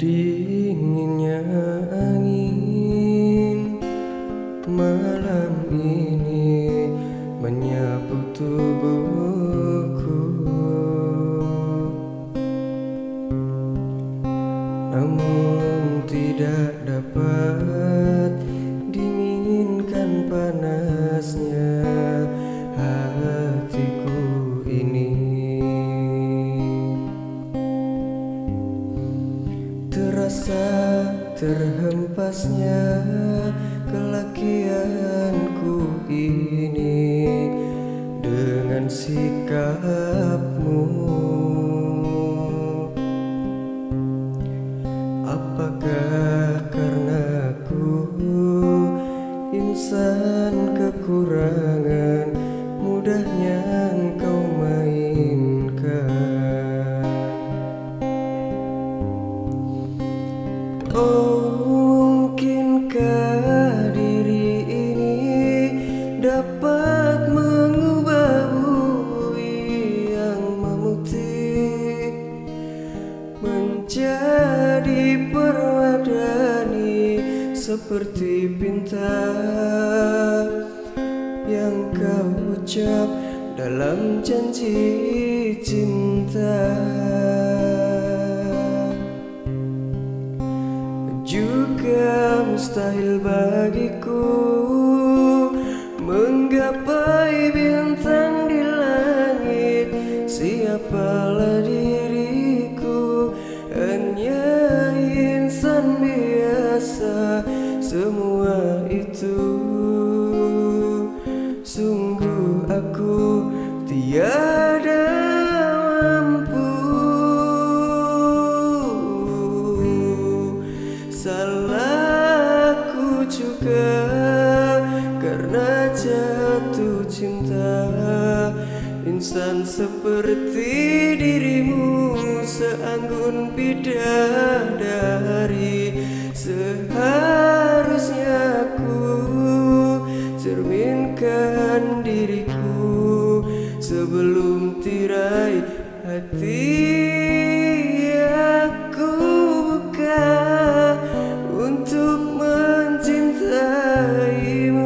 Dinginnya angin malam ini menyapu tubuhku, namun tidak dapat dinginkan panasnya hatiku ini. Terasa terhempasnya kelakianku ini dengan sikapmu. Apakah karena ku insan kekurangan mudahnya engkau mainkan? Oh, mungkinkah diri ini dapat mengubah bui yang memutih menjadi permadani seperti pinta yang kau ucap dalam janji cinta. Juga mustahil bagiku menggapai bintang di langit. Siapalah diriku, hanya insan biasa. Semua itu sungguh aku tiada salahku juga karena jatuh cinta. Insan seperti dirimu seanggun bidadari, seharusnya aku cerminkan diriku sebelum tirai hati aku buka untuk mencintaimu.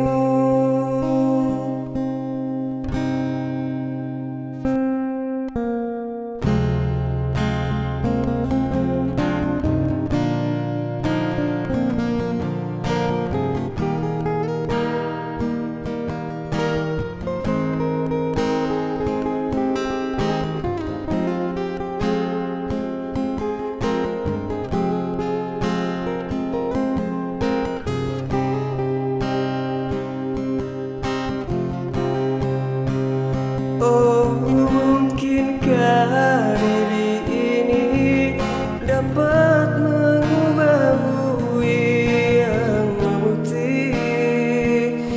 Oh, mungkinkah diri ini dapat mengubah bui yang memutih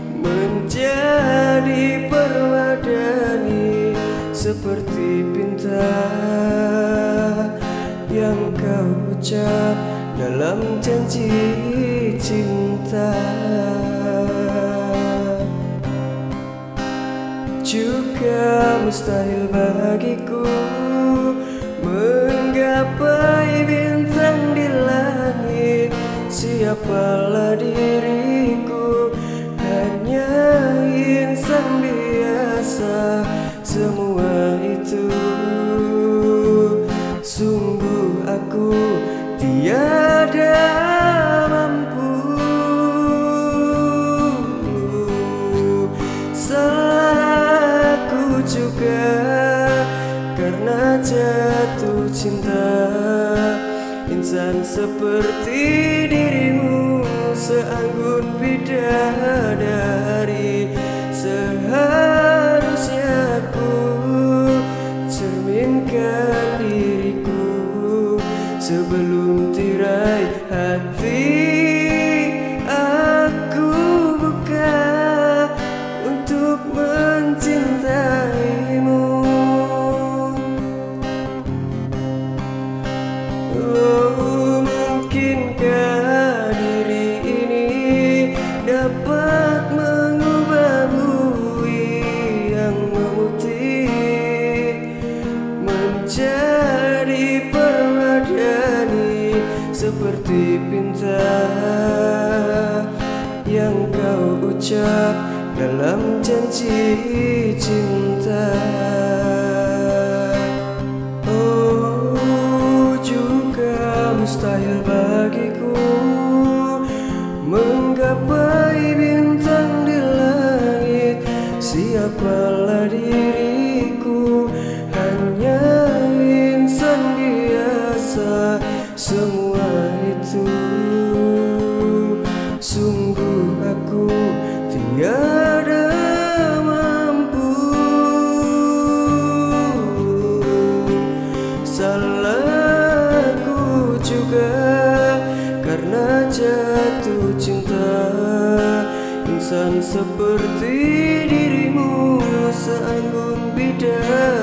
menjadi permadani seperti pinta yang kau ucap dalam janji cinta. Juga mustahil bagiku menggapai bintang di langit. Siapalah diriku, hanya insan biasa. Semua itu sungguh aku tiada mampu. Salahku juga karena jatuh cinta. Insan seperti dirimu seanggun bidadari, seharusnya aku cerminkan diriku sebelum tirai hati aku buka untuk mencintaimu. Oh, mungkinkah diri ini dapat mengubah seperti pinta yang kau ucap dalam janji cinta. Oh, juga mustahil bagiku menggapai bintang di langit. Siapalah diriku, hanya insan biasa. Semua itu sungguh aku tiada mampu. Salahku juga karena jatuh cinta. Insan seperti dirimu seanggun bidadari.